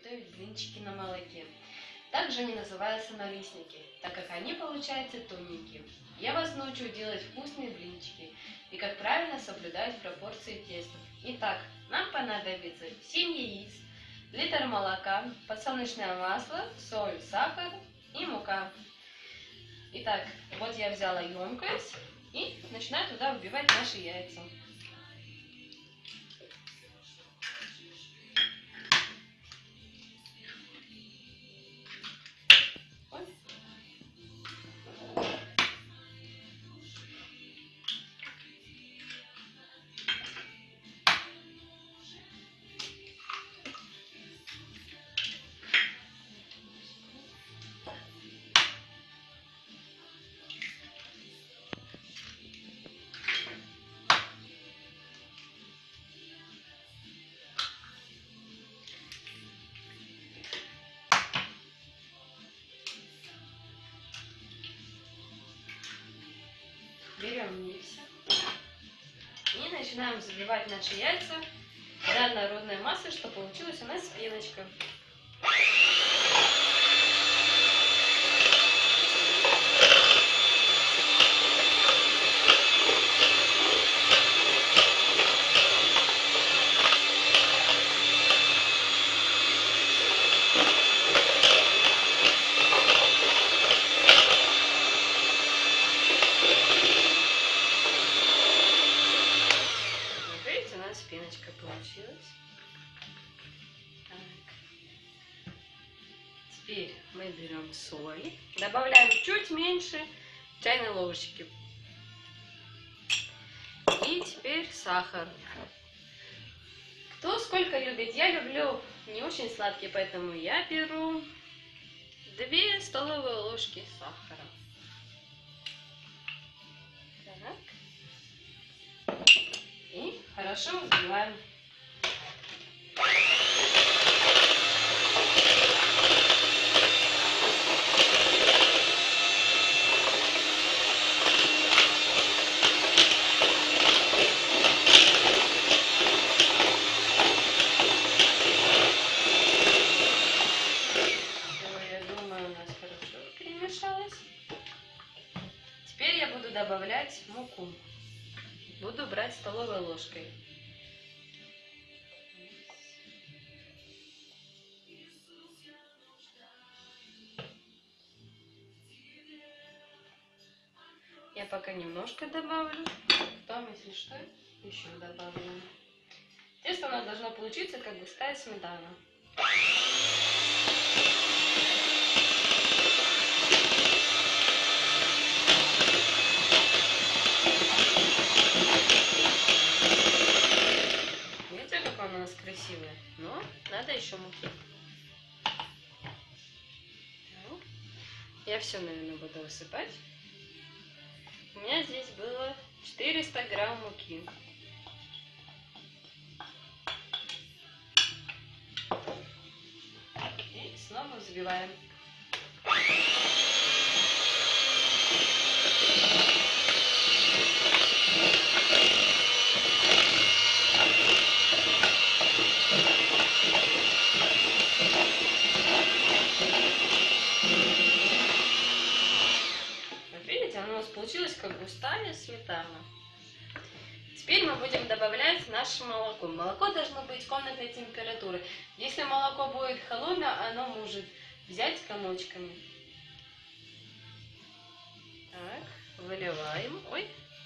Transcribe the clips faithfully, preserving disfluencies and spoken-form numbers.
приготовить блинчики на молоке. Также они называются налистники, так как они получаются тоненькие. Я вас научу делать вкусные блинчики и как правильно соблюдать пропорции теста. Итак, нам понадобится семь яиц, литр молока, подсолнечное масло, соль, сахар и мука. Итак, вот я взяла емкость и начинаю туда вбивать наши яйца. Берем миксер и начинаем забивать наши яйца до однородной массы, что получилась у нас пеночка. Пеночка получилась. Так. Теперь мы берем соль, добавляем чуть меньше чайной ложечки. И теперь сахар. Кто сколько любит? Я люблю не очень сладкий, поэтому я беру две столовые ложки сахара. Так. И хорошо взбиваем. Я думаю, у нас хорошо перемешалось. Теперь я буду добавлять муку. Буду брать столовой ложкой. Я пока немножко добавлю, потом, если что, еще добавлю. Тесто у нас должно получиться, как густая сметана. Она у нас красивая, но надо еще муки. Я все, наверное, буду высыпать. У меня здесь было четыреста грамм муки. И снова взбиваем. Получилась как густая сметана. Теперь мы будем добавлять наше молоко. Молоко должно быть комнатной температуры. Если молоко будет холодное, оно может взять комочками. Так, выливаем. Ой.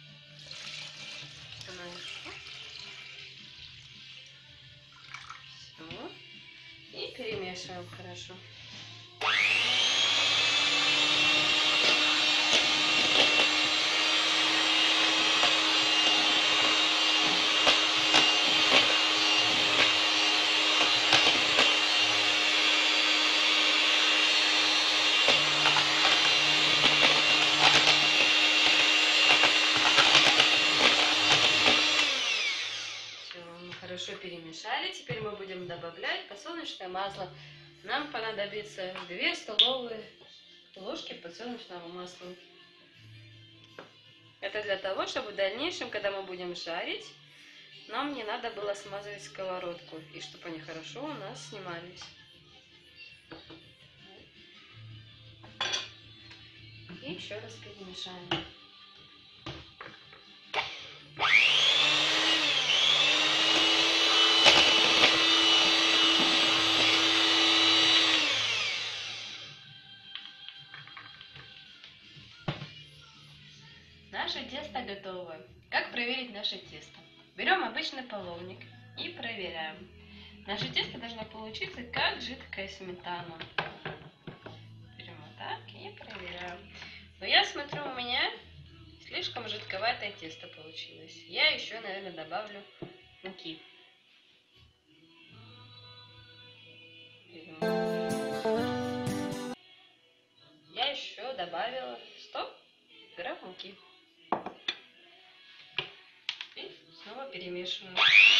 Все. И перемешиваем хорошо. Хорошо перемешали. Теперь мы будем добавлять подсолнечное масло. Нам понадобится две столовые ложки подсолнечного масла. Это для того, чтобы в дальнейшем, когда мы будем жарить, нам не надо было смазывать сковородку, и чтобы они хорошо у нас снимались. И еще раз перемешаем. Наше тесто готово. Как проверить наше тесто? Берем обычный половник и проверяем. Наше тесто должно получиться как жидкая сметана. Берем вот так и проверяем. Но я смотрю, у меня слишком жидковатое тесто получилось. Я еще, наверное, добавлю муки. Я еще добавила сто грамм муки. И снова перемешиваю.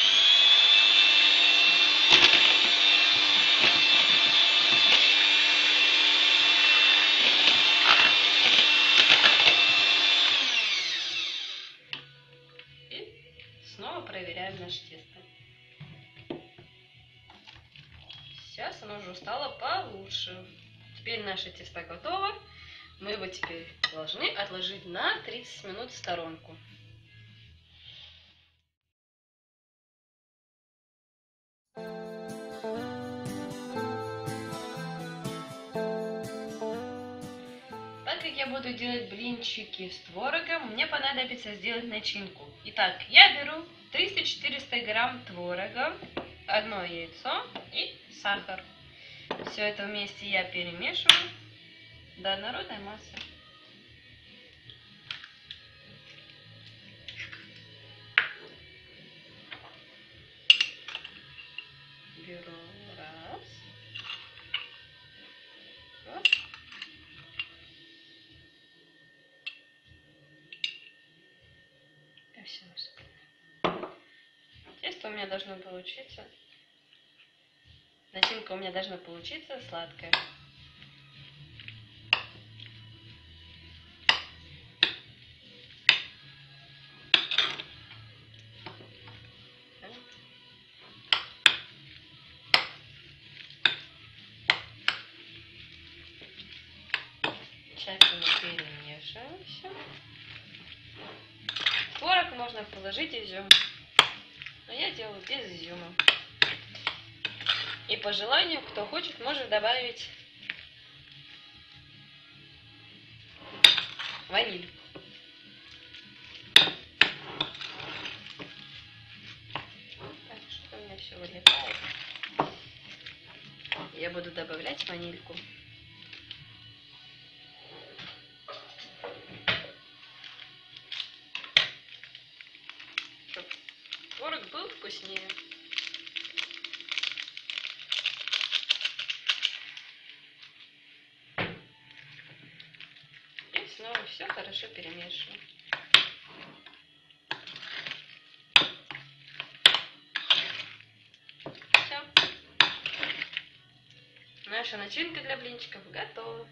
Снова проверяем наше тесто. Сейчас оно уже стало получше. Теперь наше тесто готово. Мы его теперь должны отложить на тридцать минут в сторонку. Так как я буду делать блинчики с творогом, мне понадобится сделать начинку. Итак, я беру триста-четыреста грамм творога, одно яйцо и сахар. Все это вместе я перемешиваю до однородной массы. Беру раз. Вот. И все насыпаю. Тесто у меня должно получиться. Начинка у меня должна получиться сладкая. Тщательно перемешиваем все. В творог можно положить изюм, но я делаю без изюма. И по желанию, кто хочет, может добавить ваниль. Так, что у меня все вылетает. Я буду добавлять ванильку. Чтобы творог был вкуснее. И снова все хорошо перемешиваю. Все. Наша начинка для блинчиков готова.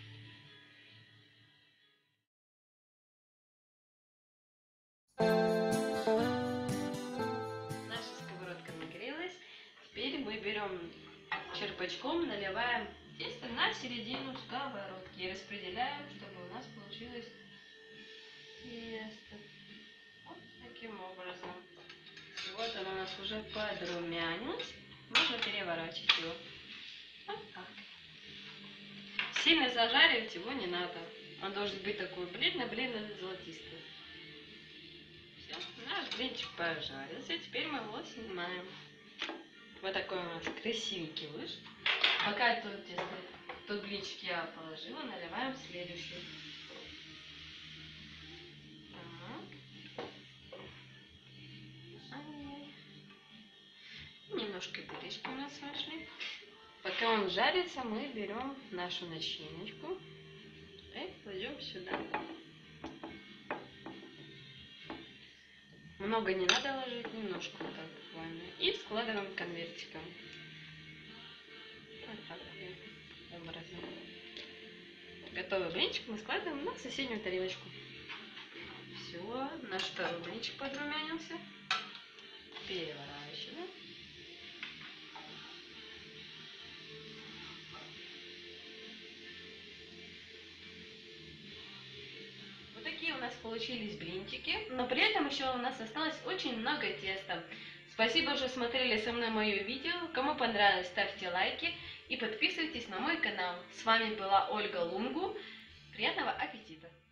Наша сковородка нагрелась. Теперь мы берем черпачком, наливаем тесто на середину сковородки и распределяем, чтобы у нас получилось тесто. Вот таким образом. Вот оно у нас уже подрумянилось. Можно переворачивать его. Вот так. Сильно зажаривать его не надо. Он должен быть такой бледно-бледно-золотистый. Все, наш блинчик пожарился. Теперь мы его снимаем. Вот такой у нас красивенький вышел. Пока тут, тут блинчик я положила, наливаем следующий. Немножко пюрешки у нас вышли. Пока он жарится, мы берем нашу начиночку и кладем сюда. Много не надо ложить, немножко вот так буквально. И складываем конвертиком. Вот так образом. Готовый блинчик мы складываем на соседнюю тарелочку. Все, наш второй блинчик подрумянился. Переворачиваем. получились блинчики, но при этом еще у нас осталось очень много теста. Спасибо, что смотрели со мной мое видео. Кому понравилось, ставьте лайки и подписывайтесь на мой канал. С вами была Ольга Лунгу. Приятного аппетита!